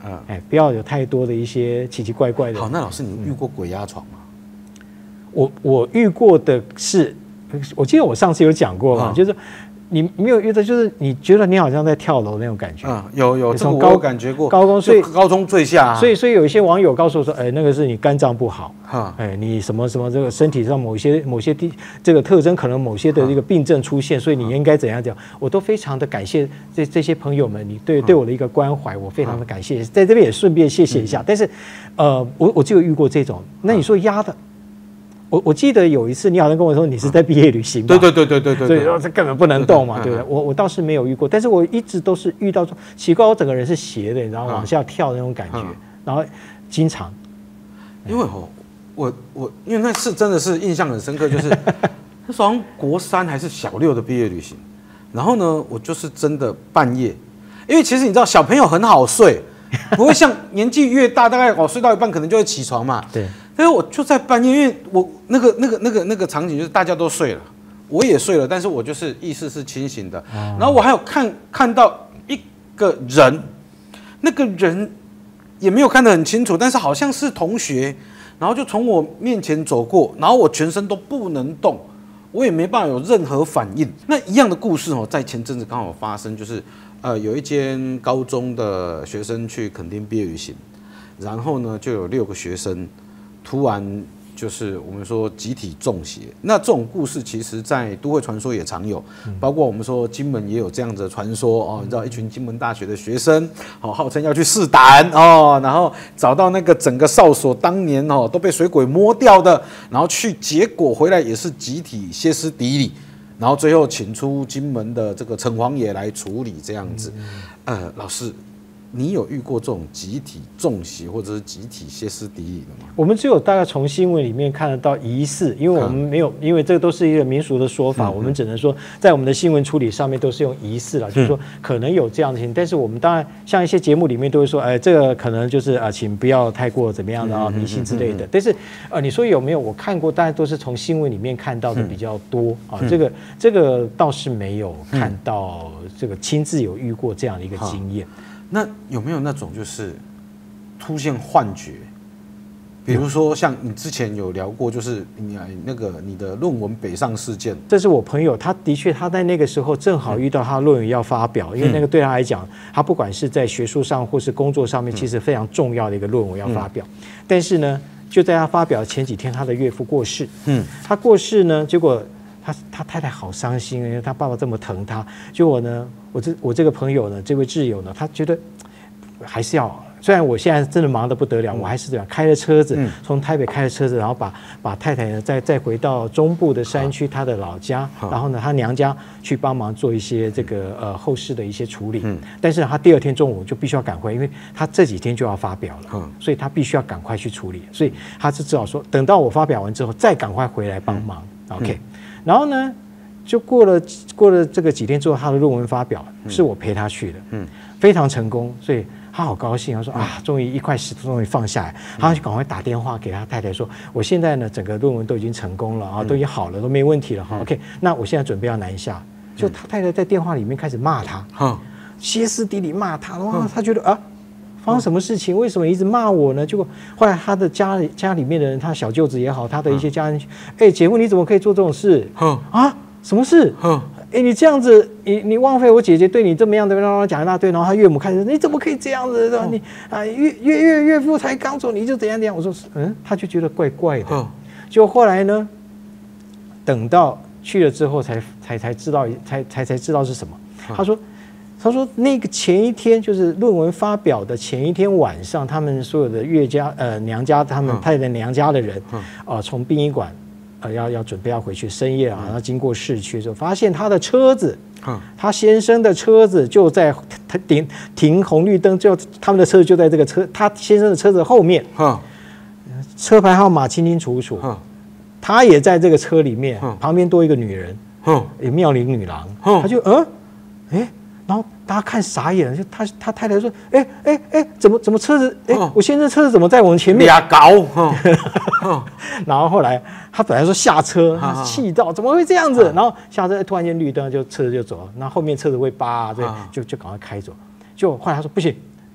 嗯，哎，不要有太多的一些奇奇怪怪的。 好，那老师，你遇过鬼压床吗？ 我我遇过的是，我记得我上次有讲过嘛，嗯、就是你没有遇到，就是你觉得你好像在跳楼那种感觉。 嗯，有有，这个我有感觉过。 高空，所以高中坠下、啊， 所以所以有一些网友告诉我说，哎，那个是你肝脏不好， 嗯、 哎，你什么什么这个身体上某些某些地这个特征可能某些的这个病症出现，所以你应该怎样讲？我都非常的感谢这这些朋友们，你对对我的一个关怀，我非常的感谢，在这边也顺便谢谢一下。但是，呃，我我就有遇过这种，那你说压的。我我记得有一次，你好像跟我说你是在毕业旅行吧？ 对对对对对对， 所以说这根本不能动嘛，对不对？我我倒是没有遇过，但是我一直都是遇到说奇怪，我整个人是斜的，然后往下跳的那种感觉，然后经常。 因为哦，我我因为那次真的是印象很深刻，就是那时候好像国三还是小六的毕业旅行，然后呢，我就是真的半夜，因为其实你知道小朋友很好睡，不会像年纪越大，大概我睡到一半可能就会起床嘛， 对。 但是我就在半夜，因为我那个那个那个那个场景就是大家都睡了，我也睡了，但是我就是意识是清醒的。哦、然后我还有看看到一个人，那个人也没有看得很清楚，但是好像是同学，然后就从我面前走过，然后我全身都不能动，我也没办法有任何反应。那一样的故事哦，在前阵子刚好发生，就是呃有一间高中的学生去垦丁毕业旅行，然后呢就有六个学生。突然就是我们说集体中邪，那这种故事其实在都会传说也常有，包括我们说金门也有这样子的传说哦。你知道一群金门大学的学生，哦，号称要去试胆哦，然后找到那个整个哨所当年哦都被水鬼摸掉的，然后去结果回来也是集体歇斯底里，然后最后请出金门的这个城隍爷来处理这样子。呃，老师。你有遇过这种集体中邪或者是集体歇斯底里的吗？ 我们只有大概从新闻里面看得到疑似，因为我们没有，因为这个都是一个民俗的说法，嗯、我们只能说在我们的新闻处理上面都是用疑似了，嗯、就是说可能有这样的情形。但是我们当然像一些节目里面都会说，哎，这个可能就是啊，请不要太过怎么样的啊，迷信之类的。但是呃，你说有没有？我看过，大家都是从新闻里面看到的比较多啊。嗯、这个这个倒是没有看到这个亲自有遇过这样的一个经验。嗯那有没有那种就是出现幻觉？比如说像你之前有聊过，就是你那个你的论文北上事件， 这是我朋友，他的确他在那个时候正好遇到他论文要发表，因为那个对他来讲，他不管是在学术上或是工作上面，其实非常重要的一个论文要发表。但是呢，就在他发表前几天，他的岳父过世，嗯，他过世呢，结果。他他太太好伤心，因为他爸爸这么疼他。结果呢，我这我这个朋友呢，这位挚友呢，他觉得还是要。虽然我现在真的忙得不得了，嗯、我还是这样开着车子，嗯、从台北开着车子，然后把把太太呢再再回到中部的山区，他的老家，然后呢，他娘家去帮忙做一些这个呃后事的一些处理。嗯、但是他第二天中午就必须要赶回，因为他这几天就要发表了，嗯、所以他必须要赶快去处理。所以他是只好说，等到我发表完之后，再赶快回来帮忙。嗯、OK。然后呢，就过了过了这个几天之后，他的论文发表是我陪他去的，嗯，非常成功，所以他好高兴，他说啊，终于一块石头终于放下来，他就赶快打电话给他太太说，我现在呢整个论文都已经成功了啊，都已经好了，都没问题了哈 ，OK， 那我现在准备要南下，就他太太在电话里面开始骂他，嗯、歇斯底里骂他，哇，他觉得啊。发生什么事情？为什么一直骂我呢？结果后来他的家里家里面的人，他小舅子也好，他的一些家人，哎、欸，姐夫你怎么可以做这种事？啊，什么事？哎、欸，你这样子，你你枉费我姐姐对你这么样的，让他讲一大堆，然后他岳母开始，你怎么可以这样子？你啊，岳岳岳岳父才刚走，你就怎样怎样？我说，嗯，他就觉得怪怪的。就后来呢，等到去了之后才，才才才知道，才才才知道是什么。他说。他说：“那个前一天就是论文发表的前一天晚上，他们所有的岳家、呃娘家，他们太太娘家的人，啊、嗯呃，从殡仪馆，呃，要要准备要回去，深夜啊，然后经过市区的时候，发现他的车子，嗯，他先生的车子就在他停停红绿灯，就他们的车子就在这个车，他先生的车子后面，嗯，车牌号码清清楚楚，嗯，他也在这个车里面，嗯、旁边多一个女人，嗯，有妙龄女郎，嗯、他就嗯，哎。”然后大家看傻眼了，就他他太太说：“哎哎哎，怎么怎么车子？哎，我先生车子怎么在我们前面？” 俩搞。 然后后来他本来说下车，他气到怎么会这样子？然后下车突然间绿灯，就车子就走了。那后面车子会扒，对，就就赶快开走。就后来他说不行，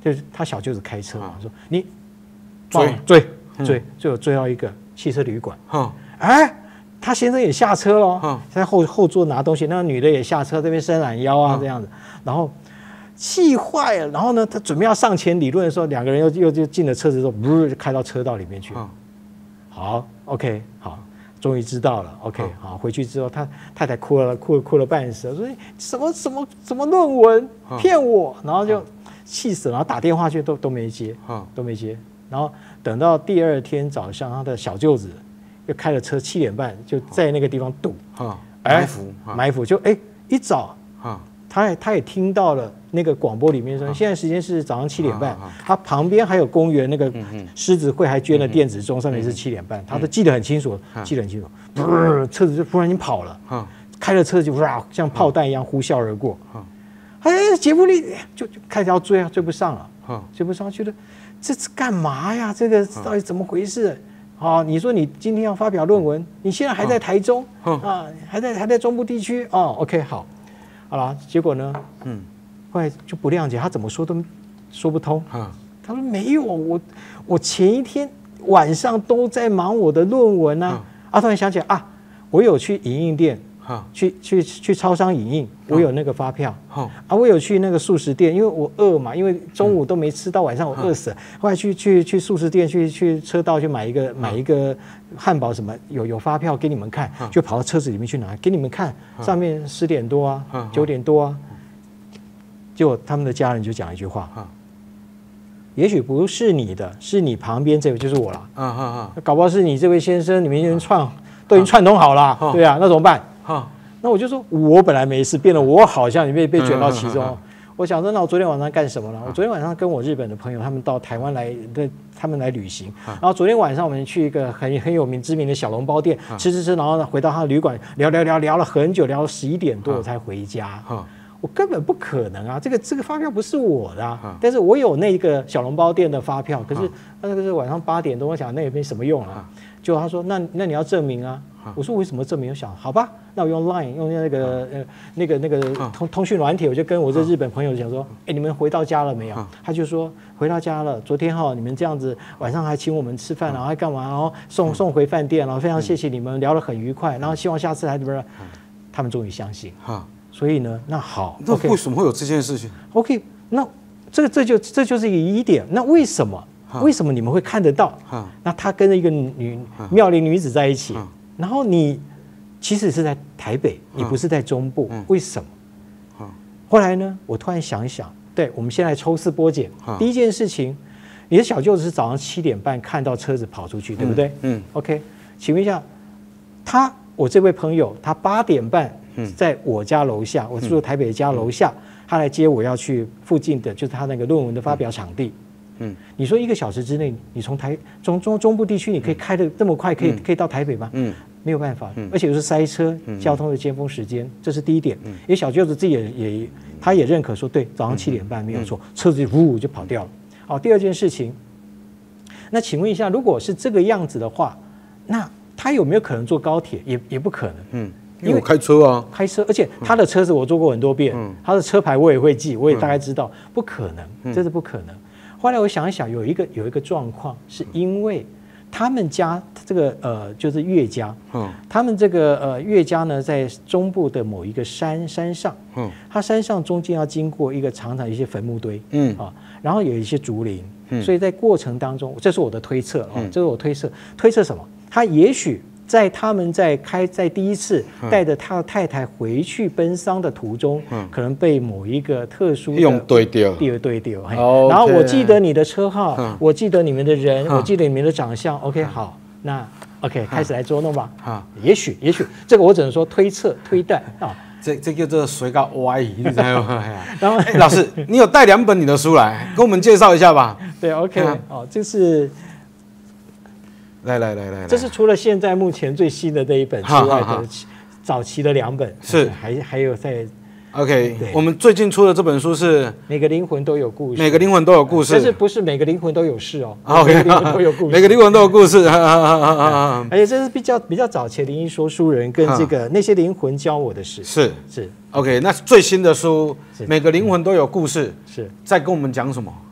就是他小舅子开车嘛，说你追追追，最后追到一个汽车旅馆，哎，他先生也下车了，在后后座拿东西，那个女的也下车，这边伸懒腰啊这样子，然后气坏了，然后呢，他准备要上前理论的时候，两个人又又就进了车子之后，不就开到车道里面去。好 ，OK， 好，终于知道了 ，OK， 好，回去之后，他太太哭了，哭了哭了半死，说什么什么什么论文骗我，然后就气死了，然后打电话去都都没接，都没接，然后等到第二天早上，他的小舅子又开了车，七点半就在那个地方堵， 埋伏埋伏，就哎一早，他也他也听到了那个广播里面说，现在时间是早上七点半，他旁边还有公园那个狮子会还捐了电子钟，上面是七点半，他都记得很清楚，记得很清楚，车子就突然间跑了，开了车就哇像炮弹一样呼啸而过，哎，杰弗利就就开始要追啊，追不上了，追不上，觉得这是干嘛呀？这个到底怎么回事？好，你说你今天要发表论文，你现在还在台中啊，还在还在中部地区哦 ，OK， 好。好了，结果呢？嗯，后来就不谅解，他怎么说都说不通。嗯，他说没有，我我前一天晚上都在忙我的论文啊。嗯、啊，突然想起来啊，我有去影印店，嗯、去去去超商影印，我有那个发票。嗯、啊，我有去那个素食店，因为我饿嘛，因为中午都没吃到，晚上我饿死了。嗯、后来去去去素食店，去去车道去买一个买一个汉堡什么，有有发票给你们看，就跑到车子里面去拿给你们看。上面十点多啊，九点多啊，结果他们的家人就讲一句话，也许不是你的，是你旁边这位，就是我了。嗯嗯嗯，搞不好是你这位先生，你们已经串都已经串通好了，对啊，那怎么办？那我就说，我本来没事，变得我好像也被被卷到其中。我想说，那我昨天晚上干什么了？我昨天晚上跟我日本的朋友，他们到台湾来，对，他们来旅行。然后昨天晚上我们去一个很很有名知名的小笼包店吃吃吃，然后呢回到他的旅馆聊聊聊聊了很久，聊到十一点多我才回家。我根本不可能啊，这个这个发票不是我的啊，但是我有那个小笼包店的发票，可是那个是晚上八点多，我想那也没什么用啊。结果他说，那那你要证明啊。我说为什么证明？我想好吧，那我用 Line 用那个呃那个那个通通讯软体，我就跟我这日本朋友讲说，哎，你们回到家了没有？他就说回到家了。昨天哈你们这样子晚上还请我们吃饭，然后还干嘛？然后送送回饭店，然后非常谢谢你们，聊得很愉快，然后希望下次还怎么？他们终于相信。所以呢，那好， 那为什么会有这件事情 ？OK， 那这个这就这就是一个疑点。那为什么？为什么你们会看得到？那他跟一个女妙龄女子在一起。然后你其实是在台北，你不是在中部，为什么？后来呢，我突然想一想，对，我们先来抽丝剥茧。第一件事情，你的小舅子是早上七点半看到车子跑出去，对不对？嗯。OK， 请问一下，他我这位朋友，他八点半在我家楼下，我住台北家楼下，他来接我要去附近的，就是他那个论文的发表场地。嗯，你说一个小时之内，你从台中中中部地区，你可以开得这么快，可以可以到台北吗？嗯，没有办法，而且又是塞车，交通的尖峰时间，这是第一点。因为小舅子自己也也，他也认可说，对，早上七点半没有错，车子呜就跑掉了。好，第二件事情，那请问一下，如果是这个样子的话，那他有没有可能坐高铁？也也不可能。嗯， 因为我开车啊， 开车，而且他的车子我坐过很多遍，他的车牌我也会记，我也大概知道，不可能，这是不可能。后来我想一想，有一个有一个状况，是因为他们家这个呃就是岳家，嗯，他们这个呃岳家呢在中部的某一个山山上，嗯，它山上中间要经过一个常常一些坟墓堆，嗯啊，然后有一些竹林，嗯，所以在过程当中，这是我的推测啊，这是我推测，推测什么？他也许。在他们在开在第一次带着他的太太回去奔丧的途中，嗯、可能被某一个特殊的用对掉， 第二对掉。Okay. 然后我记得你的车号，嗯、我记得你们的人，嗯、我记得你们的长相。OK， 好，那 OK 开始来捉弄吧。啊，也许也许这个我只能说推测推断啊。 这这叫做随高歪移，你知道吗？然后、欸、老师，你有带两本你的书来，跟我们介绍一下吧。 对 ，OK， 哦，这是。 来来来来， 这是除了现在目前最新的这一本之外的早期的两本， 是还还有在 OK， 我们最近出的这本书是每个灵魂都有故事， 每个灵魂都有故事， 但是不是每个灵魂都有事哦 ？OK， 每个灵魂都有故事， 每个灵魂都有故事， 而且这是比较比较早前灵异说书人跟这个那些灵魂教我的事， 是是 OK， 那最新的书每个灵魂都有故事， 是在跟我们讲什么？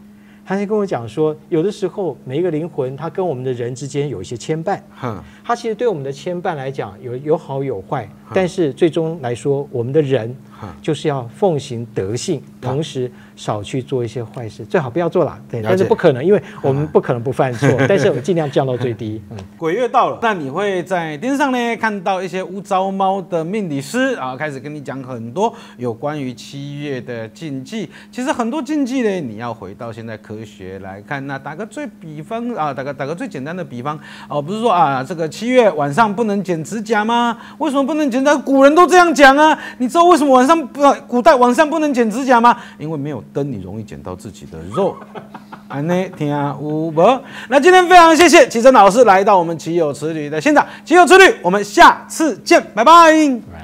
他就跟我讲说，有的时候每一个灵魂，它跟我们的人之间有一些牵绊，它其实对我们的牵绊来讲有有好有坏，但是最终来说，我们的人就是要奉行德性，同时少去做一些坏事，最好不要做啦。对，但是不可能，因为我们不可能不犯错，但是我们尽量降到最低。嗯， 鬼月到了，那你会在电视上呢看到一些乌糟猫的命理师啊，开始跟你讲很多有关于七月的禁忌。其实很多禁忌呢，你要回到现在科学来看。那打个最比方啊，打个打个最简单的比方哦，不是说啊，这个七月晚上不能剪指甲吗？为什么不能剪指甲？古人都这样讲啊。你知道为什么晚上不古代晚上不能剪指甲吗？因为没有灯，你容易剪到自己的肉。安内听有无？那今天非常谢谢启真老师来到我们奇有此旅的现场。奇有此旅，我们下次见，拜拜。